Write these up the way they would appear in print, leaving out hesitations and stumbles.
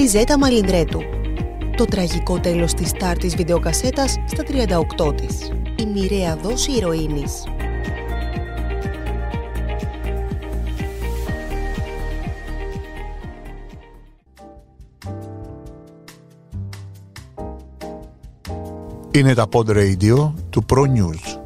Λιζέτα Μαλινδρέτου. Το τραγικό τέλος της στάρ της βιντεοκασέτας στα 38 της. Η μοιραία δόση ηρωίνης. Είναι τα Pod Radio του Pro News.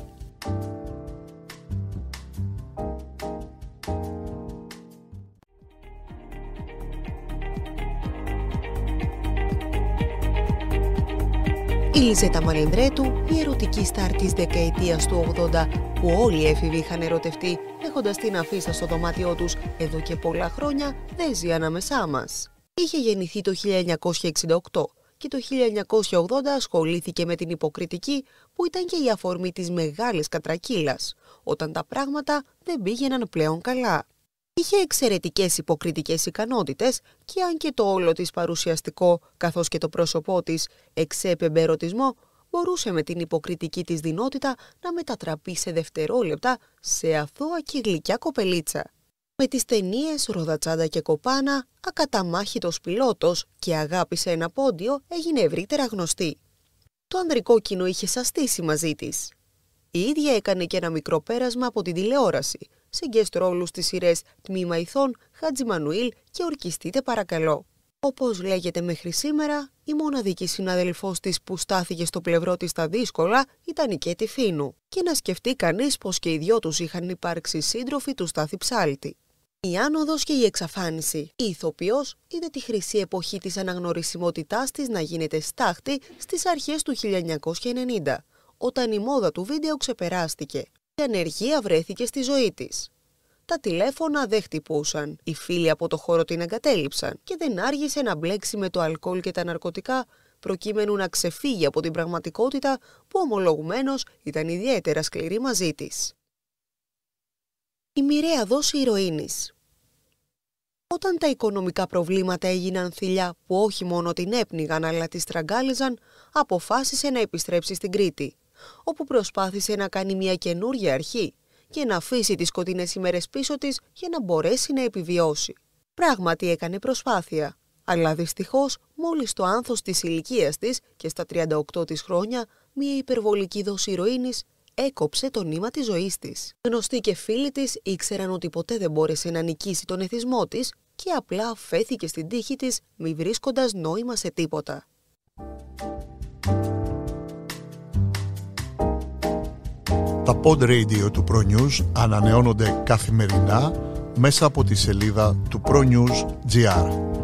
Η Λιζέτα Μαλινδρέτου, η ερωτική στάρ της δεκαετίας του 80, που όλοι οι έφηβοι είχαν ερωτευτεί, έχοντας την αφίσα στο δωμάτιό τους εδώ και πολλά χρόνια, δεν ζει ανάμεσά μας. Είχε γεννηθεί το 1968 και το 1980 ασχολήθηκε με την υποκριτική, που ήταν και η αφορμή της μεγάλης κατρακύλας, όταν τα πράγματα δεν πήγαιναν πλέον καλά. Είχε εξαιρετικές υποκριτικές ικανότητες και αν και το όλο της παρουσιαστικό, καθώς και το πρόσωπό της εξέπεμπε ερωτισμό, μπορούσε με την υποκριτική της δυνότητα να μετατραπεί σε δευτερόλεπτα σε αθώα και γλυκιά κοπελίτσα. Με τις ταινίες «Ροδατσάντα και Κοπάνα», «Ακαταμάχητος πιλότος» και «Αγάπη σε ένα πόντιο» έγινε ευρύτερα γνωστή. Το ανδρικό κοινό είχε σαστήσει μαζί της. Η ίδια έκανε και ένα μικρό πέρασμα από την τηλεόραση, σε guest ρόλους στις σειρές «Τμήμα Ηθών», «Χατζημανουήλ» και «Ορκιστείτε παρακαλώ». Όπως λέγεται μέχρι σήμερα, η μοναδική συναδελφός της που στάθηκε στο πλευρό της στα δύσκολα ήταν η Κέτη Φίνου. Και να σκεφτεί κανείς πως και οι δυο τους είχαν υπάρξει σύντροφοι του Στάθη Ψάλτη. Η άνοδος και η εξαφάνιση. Η ηθοποιός είδε τη χρυσή εποχή της αναγνωρισιμότητάς της να γίνεται στάχτη στις αρχές του 1990, όταν η μόδα του βίντεο ξεπεράστηκε. Η ανεργία βρέθηκε στη ζωή της. Τα τηλέφωνα δεν χτυπούσαν, οι φίλοι από το χώρο την εγκατέλειψαν και δεν άργησε να μπλέξει με το αλκοόλ και τα ναρκωτικά, προκειμένου να ξεφύγει από την πραγματικότητα που ομολογουμένως ήταν ιδιαίτερα σκληρή μαζί της. Η μοιραία δόση ηρωίνης. Όταν τα οικονομικά προβλήματα έγιναν θηλιά που όχι μόνο την έπνιγαν αλλά τη στραγγάλιζαν, αποφάσισε να επιστρέψει στην Κρήτη, όπου προσπάθησε να κάνει μια καινούργια αρχή και να αφήσει τις σκοτεινές ημέρες πίσω της για να μπορέσει να επιβιώσει. Πράγματι έκανε προσπάθεια, αλλά δυστυχώς μόλις το άνθος της ηλικίας της και στα 38 της χρόνια, μια υπερβολική δόση ηρωίνης έκοψε το νήμα της ζωής της. Γνωστοί και φίλοι της ήξεραν ότι ποτέ δεν μπόρεσε να νικήσει τον εθισμό της και απλά αφέθηκε στην τύχη της μη βρίσκοντας νόημα σε τίποτα. Τα Pod Radio του Pro News ανανεώνονται καθημερινά μέσα από τη σελίδα του ProNews.gr.